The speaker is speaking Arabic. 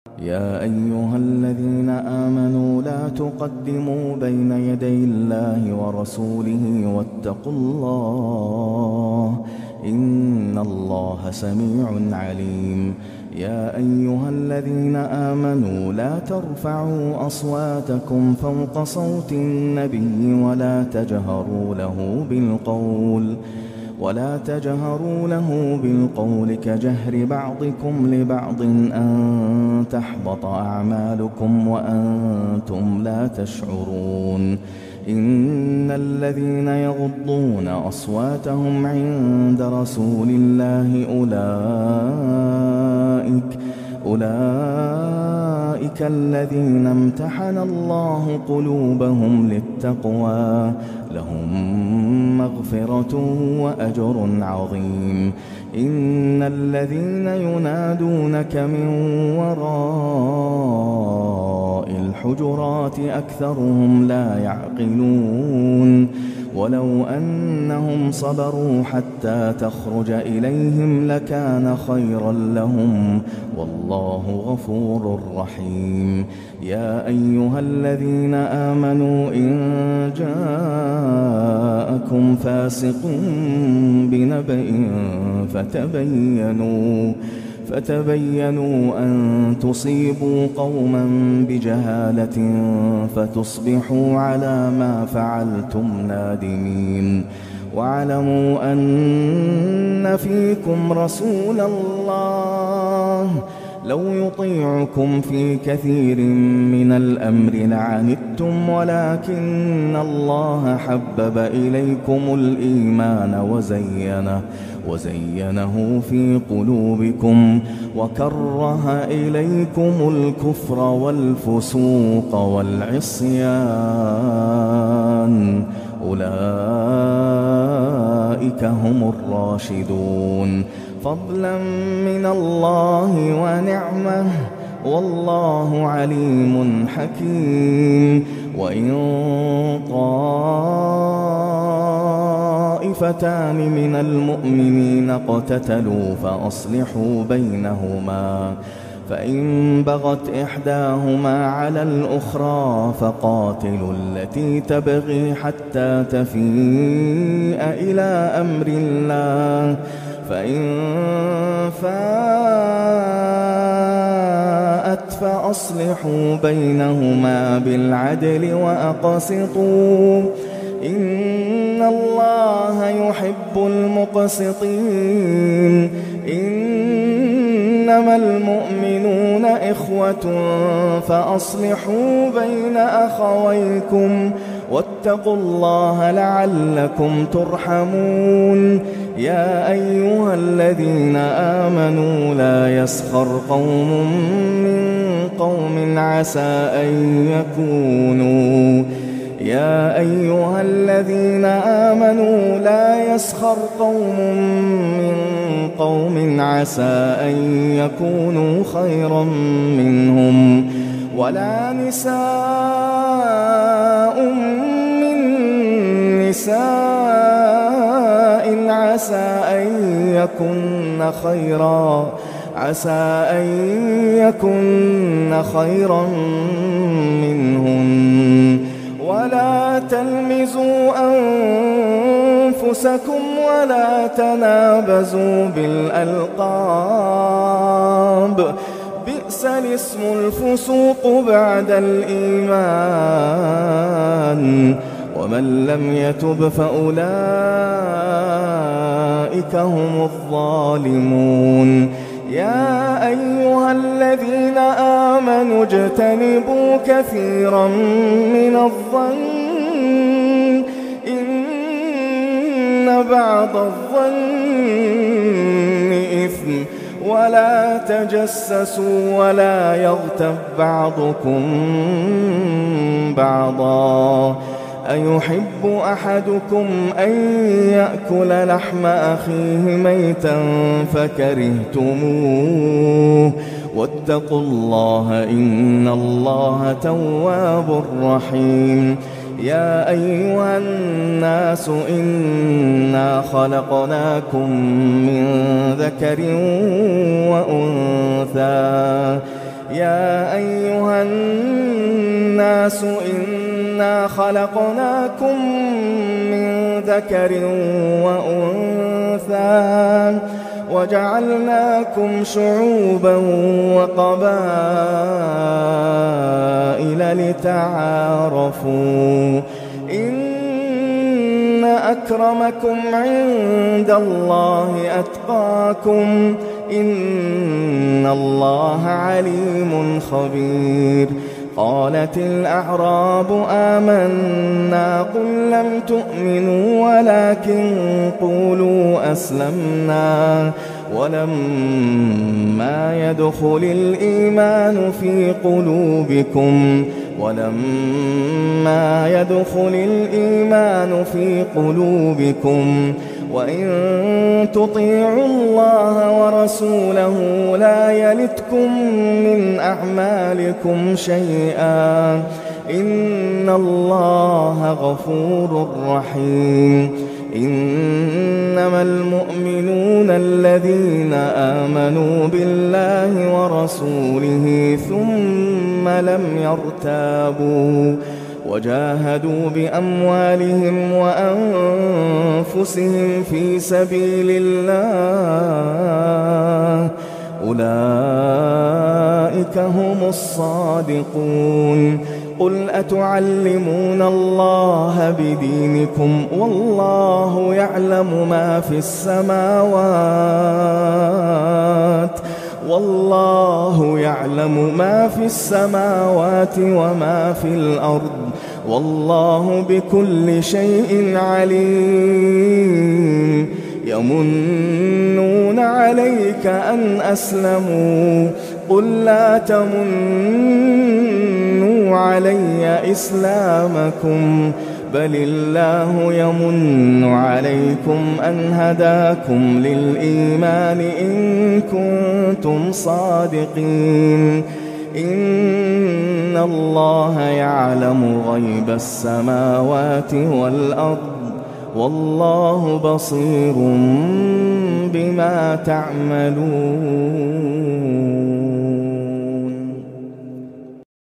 يا أيها الذين آمنوا لا تقدموا بين يدي الله ورسوله واتقوا الله إن الله سميع عليم. يا أيها الذين آمنوا لا ترفعوا أصواتكم فوق صوت النبي ولا تجهروا له بالقول كجهر بعضكم لبعض أن تحبط أعمالكم وأنتم لا تشعرون. إن الذين يغضون أصواتهم عند رسول الله أولئك الذين امتحن الله قلوبهم للتقوى لهم مغفرة وأجر عظيم. إن الذين ينادونك من وراء الحجرات أكثرهم لا يعقلون. ولو أنهم صبروا حتى تخرج إليهم لكان خيرا لهم والله غفور رحيم. يا أيها الذين آمنوا إن جاءكم فاسق بنبأ فتبينوا أن تصيبوا قوما بجهالة فتصبحوا على ما فعلتم نادمين. واعلموا أن فيكم رسول الله لو يطيعكم في كثير من الأمر لعنتم ولكن الله حبب إليكم الإيمان وزينه في قلوبكم وكره إليكم الكفر والفسوق والعصيان أولئك هم الراشدون فضلا من الله ونعمه والله عليم حكيم. وإن طائفتان من المؤمنين اقتتلوا فأصلحوا بينهما فإن بغت إحداهما على الأخرى فقاتلوا التي تبغي حتى تفيء إلى أمر الله فإن فاءت فأصلحوا بينهما بالعدل وأقسطوا إن الله يحب المقسطين. إنما المؤمنون إخوة فأصلحوا بين أخويكم واتقوا الله لعلكم ترحمون. يا أيها الذين آمنوا لا يسخر قوم من قوم عسى أن يكونوا خيرا منهم ولا نساء من نساء عسى أن يكن خيرا منهم. ولا تلمزوا أنفسكم ولا تنابزوا بالألقاب بئس الاسم الفسوق بعد الإيمان ومن لم يتب فأولئك هم الظالمون. يا أيها الذين آمنوا اجتنبوا كثيرا من الظن إن بعض الظن إثم ولا تجسسوا ولا يغتب بعضكم بعضا أيحب أحدكم أن يأكل لحم أخيه ميتا فكرهتموه واتقوا الله إن الله تواب رحيم. يا أيها الناس إنا خلقناكم من ذكر وأنثى يا أيها الناس إنا خلقناكم من ذكر وأنثى وجعلناكم شعوبا وقبائل لتعارفوا إن أكرمكم عند الله أتقاكم إن الله عليم خبير. قالت الأعراب آمنا قل لم تؤمنوا ولكن قولوا أسلمنا ولما يدخل الإيمان في قلوبكم وإن تطيعوا الله ورسوله لا يلتكم من أعمالكم شيئا إن الله غفور رحيم. إنما المؤمنون الذين آمنوا بالله ورسوله ثم لم يرتابوا وجاهدوا بأموالهم وأنفسهم في سبيل الله أولئك هم الصادقون. قل أتعلمون الله بدينكم والله يعلم ما في السماوات وما في الأرض والله بكل شيء عليم. يمنون عليك أن أسلموا قل لا تمنوا علي إسلامكم بل الله يمن عليكم أن هداكم للإيمان إن كنتم صادقين. إن الله يعلم غيب السماوات والأرض والله بصير بما تعملون.